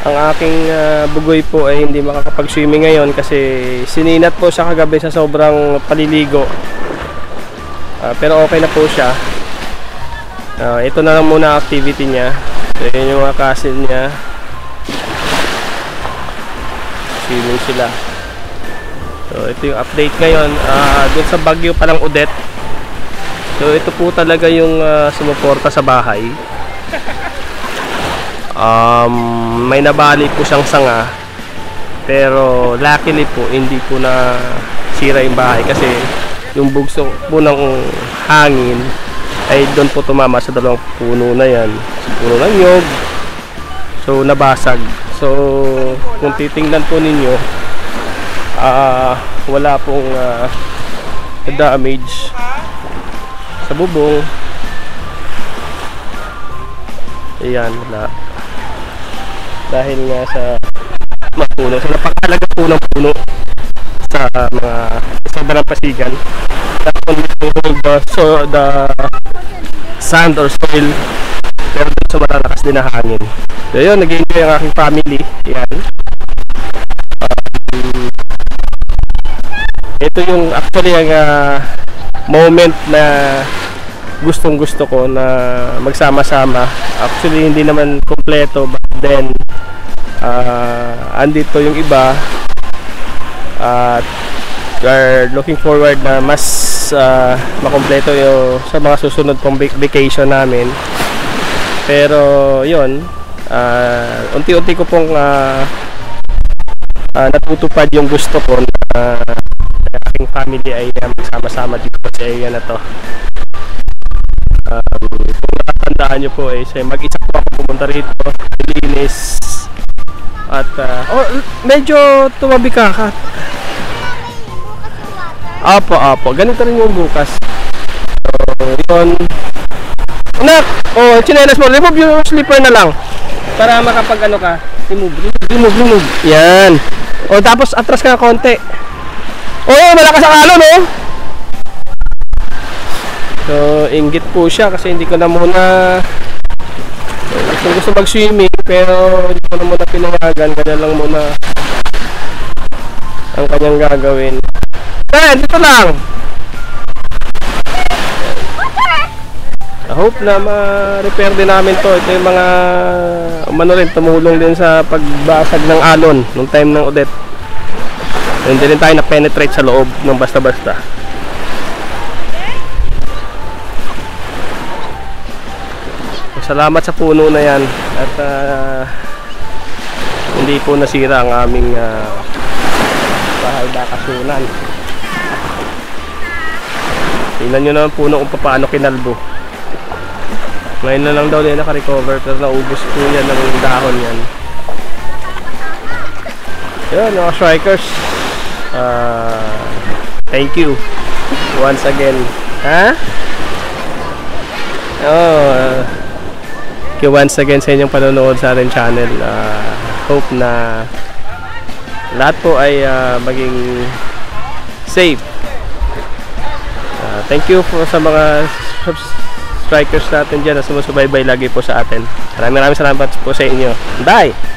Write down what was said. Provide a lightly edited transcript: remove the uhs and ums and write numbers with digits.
Ang aking bugoy po ay hindi makakapag-swimming ngayon kasi sininat po siya kagabi sa sobrang paliligo. Pero okay na po siya. Ito na lang muna activity niya. So, yun yung mga cousin niya. Swimming sila. So ito yung update ngayon. Doon sa Baguio pa lang Odette. So ito po talaga yung sumuporta sa bahay. May nabali po siyang sanga. Pero luckily po hindi po na sira yung bahay kasi yung bugso po ng hangin ay doon po tumama sa dalawang puno na yan. Sa puno ng nyog. So nabasag. So kung titingnan po ninyo, wala pong damage sa bubong. Ayan, wala. Dahil nga sa mga puno. So napakahalaga po ng puno sa mga sobrang pasigan. So the sand or soil, pero sa malalakas din na hangin. So yun, nag-enjoy ang aking family. Ayan. Ito yung actually ang moment na gustong gusto ko na magsama-sama. Actually hindi naman kompleto, but then andito yung iba at are looking forward na mas makompleto yung sa mga susunod pong vacation namin. Pero yun, unti-unti ko pong natutupad yung gusto ko na aking family ay magsama-sama dito sa area na to. Kung nakatandaan nyo po mag-isa po ako pumunta rito, linis at medyo tumabi ka. Apo, ganito rin yung bukas. So yun, anak, chinelas mo, remove yung slipper na lang para makapag ano ka, remove. Yan. Tapos atras ka konti. Malakas ang alon, no? So, inggit po siya kasi hindi ko na muna gusto mag-swimming, pero hindi ko na muna pinayagan. Ganyan lang muna ang kanyang gagawin. Dito lang. I hope na ma-repair din namin to. Ito yung mga tumulong din sa pagbasag ng alon nung time ng Odette. Hindi rin tayo na-penetrate sa loob ng basta-basta. Salamat sa puno na yan. At hindi po nasira ang aming bahay bakasyonan. Tingnan nyo naman puno kung paano kinalbo. Ngayon na lang daw din naka-recover, pero naubos po yan ng dahon yan. Yun, mga strikers. Thank you once again. Thank you once again sa inyong panonood sa ating channel. Hope na lahat po ay maging safe. Thank you po sa mga strikers natin dyan na sumusubaybay lagi po sa atin. Maraming salamat po sa inyo. Bye!